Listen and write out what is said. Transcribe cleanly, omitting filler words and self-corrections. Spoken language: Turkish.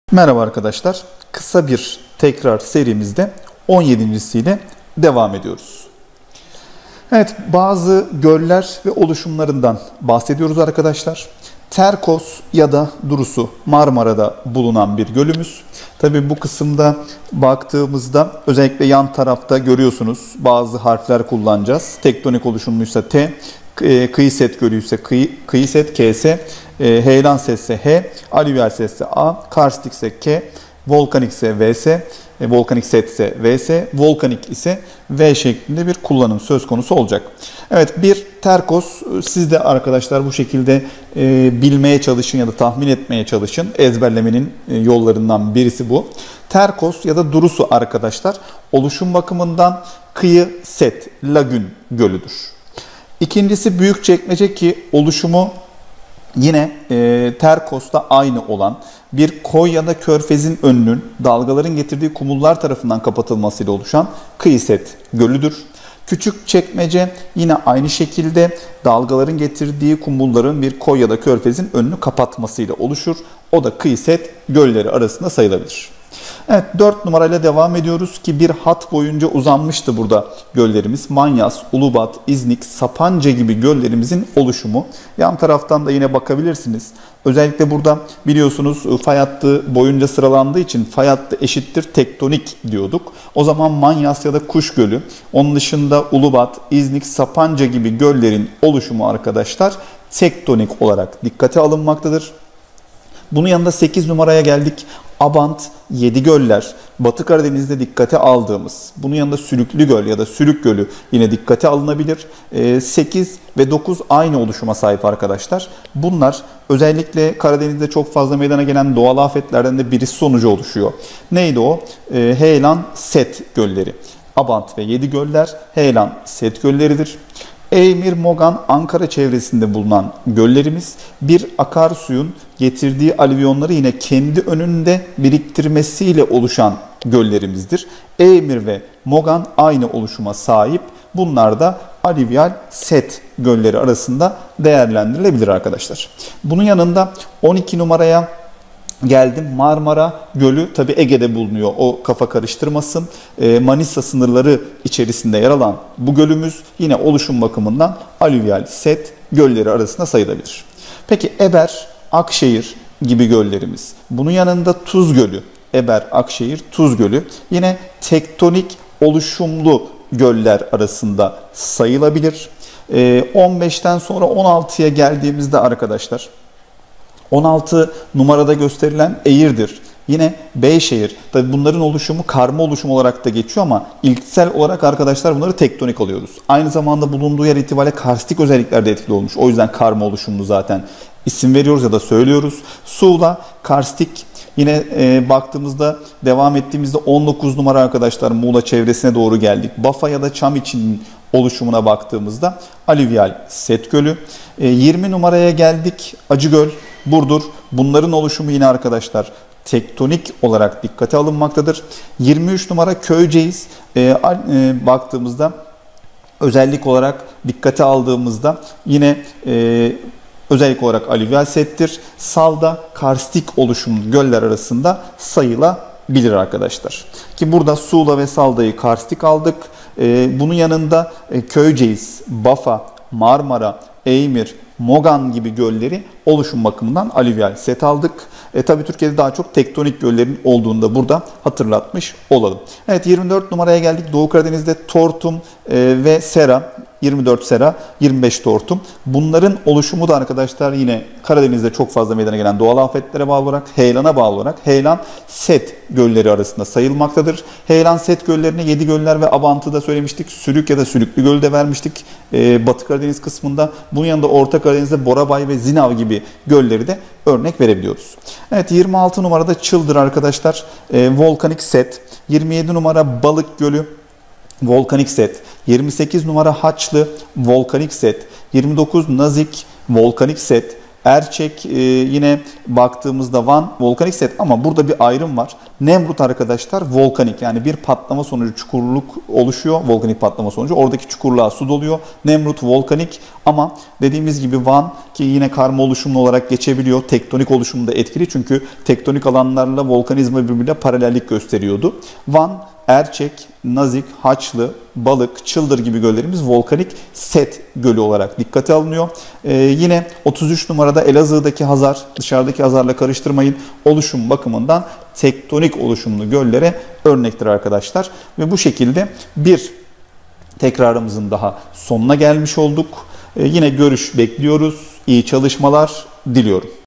Merhaba arkadaşlar. Kısa bir tekrar serimizde 17.siyle devam ediyoruz. Evet, bazı göller ve oluşumlarından bahsediyoruz arkadaşlar. Terkos ya da Durusu Marmara'da bulunan bir gölümüz. Tabii bu kısımda baktığımızda özellikle yan tarafta görüyorsunuz bazı harfler kullanacağız. Tektonik oluşumluysa T, Kıyıset Gölü ise Kıyıset KS, heyelan sesse H, alüvyal sesse A, karstik ise K, volkanik ise VS, volkanik set ise VS, volkanik ise V şeklinde bir kullanım söz konusu olacak. Evet, bir terkos, siz de arkadaşlar bu şekilde bilmeye çalışın ya da tahmin etmeye çalışın. Ezberlemenin yollarından birisi bu. Terkos ya da Durusu arkadaşlar oluşum bakımından kıyı set, lagün gölüdür. İkincisi Büyükçekmece ki oluşumu yine Terkos'ta aynı olan bir koy ya da körfezin önünün dalgaların getirdiği kumullar tarafından kapatılmasıyla oluşan kıyıset gölüdür. Küçükçekmece yine aynı şekilde dalgaların getirdiği kumulların bir koy ya da körfezin önünü kapatmasıyla oluşur. O da kıyıset gölleri arasında sayılabilir. Evet, 4 numarayla devam ediyoruz ki bir hat boyunca uzanmıştı burada göllerimiz. Manyas, Ulubat, İznik, Sapanca gibi göllerimizin oluşumu. Yan taraftan da yine bakabilirsiniz. Özellikle burada biliyorsunuz fay hattı boyunca sıralandığı için fay hattı eşittir tektonik diyorduk. O zaman Manyas ya da Kuş Gölü, onun dışında Ulubat, İznik, Sapanca gibi göllerin oluşumu arkadaşlar tektonik olarak dikkate alınmaktadır. Bunun yanında 8 numaraya geldik. Abant, Yedigöller, Batı Karadeniz'de dikkate aldığımız, bunun yanında Sülüklü Göl ya da Sülük Gölü yine dikkate alınabilir. 8 ve 9 aynı oluşuma sahip arkadaşlar. Bunlar özellikle Karadeniz'de çok fazla meydana gelen doğal afetlerden de birisi sonucu oluşuyor. Neydi o? Heyelan, Set gölleri. Abant ve Yedigöller Heyelan, Set gölleridir. Eymir, Mogan, Ankara çevresinde bulunan göllerimiz bir akarsuyun getirdiği alüvyonları yine kendi önünde biriktirmesiyle oluşan göllerimizdir. Eymir ve Mogan aynı oluşuma sahip. Bunlar da alüvyal set gölleri arasında değerlendirilebilir arkadaşlar. Bunun yanında 12 numaraya geldim. Marmara Gölü tabi Ege'de bulunuyor. O kafa karıştırmasın. Manisa sınırları içerisinde yer alan bu gölümüz yine oluşum bakımından alüvyal set gölleri arasında sayılabilir. Peki Eber, Akşehir gibi göllerimiz. Bunun yanında Tuz Gölü, Eber, Akşehir, Tuz Gölü yine tektonik oluşumlu göller arasında sayılabilir. 15'ten sonra 16'ya geldiğimizde arkadaşlar 16 numarada gösterilen Eğirdir. Yine Beyşehir. Tabi bunların oluşumu karma oluşum olarak da geçiyor ama ilksel olarak arkadaşlar bunları tektonik alıyoruz. Aynı zamanda bulunduğu yer itibariyle karstik özelliklerde etkili olmuş. O yüzden karma oluşumlu zaten isim veriyoruz ya da söylüyoruz. Suğla, karstik. Yine baktığımızda devam ettiğimizde 19 numara arkadaşlar Muğla çevresine doğru geldik. Bafa ya da Çamiç'in oluşumuna baktığımızda alüvyal set gölü. 20 numaraya geldik. Acıgöl, Burdur. Bunların oluşumu yine arkadaşlar tektonik olarak dikkate alınmaktadır. 23 numara Köyceğiz. Baktığımızda özellik olarak dikkate aldığımızda yine özellik olarak alüvyal settir. Salda karstik oluşumlu göller arasında sayılabilir arkadaşlar. Ki burada Suğla ve Salda'yı karstik aldık. Bunun yanında Köyceğiz, Bafa, Marmara, Eymir, Mogan gibi gölleri oluşum bakımından alüvyal set aldık. Tabii Türkiye'de daha çok tektonik göllerin olduğunu da burada hatırlatmış olalım. Evet, 24 numaraya geldik. Doğu Karadeniz'de Tortum ve Sera, 24 Sera, 25 Tortum. Bunların oluşumu da arkadaşlar yine Karadeniz'de çok fazla meydana gelen doğal afetlere bağlı olarak, heyelana bağlı olarak heyelan set gölleri arasında sayılmaktadır. Heyelan set göllerine Yedigöller ve Abant'ı da söylemiştik. Sülük ya da Sülüklü Gölü de vermiştik Batı Karadeniz kısmında. Bunun yanında Orta Karadeniz'de Borabay ve Zinav gibi gölleri de örnek verebiliyoruz. Evet, 26 numarada Çıldır arkadaşlar, volkanik set. 27 numara Balık Gölü, volkanik set. 28 numara Haçlı, volkanik set. 29 Nazik, volkanik set. Erçek yine baktığımızda Van volkanik set ama burada bir ayrım var. Nemrut arkadaşlar volkanik, yani bir patlama sonucu çukurluk oluşuyor. Volkanik patlama sonucu oradaki çukurluğa su doluyor. Nemrut volkanik ama dediğimiz gibi Van ki yine karma oluşumlu olarak geçebiliyor. Tektonik oluşumu da etkili çünkü tektonik alanlarla volkanizma birbirine paralellik gösteriyordu. Van, Erçek, Nazik, Haçlı, Balık, Çıldır gibi göllerimiz volkanik set gölü olarak dikkate alınıyor. Yine 33 numarada Elazığ'daki Hazar, dışarıdaki Hazar'la karıştırmayın, oluşum bakımından tektonik oluşumlu göllere örnektir arkadaşlar. Ve bu şekilde bir tekrarımızın daha sonuna gelmiş olduk. Yine görüş bekliyoruz. İyi çalışmalar diliyorum.